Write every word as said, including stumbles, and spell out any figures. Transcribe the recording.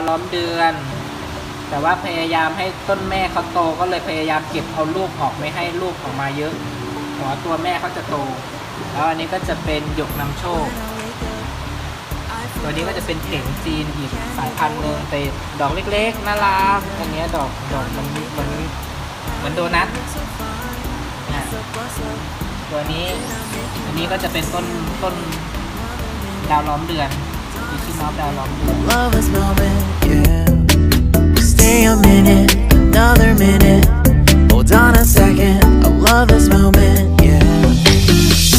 ล้อมเดือนแต่ว่าพยายามให้ต้นแม่เขาโตก็เลยพยายามเก็บเอาลูกออกไม่ให้ลูกออกมาเยอะเพราะตัวแม่เขาจะโตแล้วอันนี้ก็จะเป็นหยกนำโชคตัวนี้ก็จะเป็นเก่งจีนอีกสายพันธุ์หนึ่งแต่ดอกเล็กๆน่ารักอันนี้ดอกดอกมันเหมือนเหมือนโดนัทนะตัวนี้อันนี้ก็จะเป็นต้นต้นดาวล้อมเดือนมีชื่อน้องดาวล้อมเดือน Stay a minute, another minute. Hold on a second. I love this moment, yeah.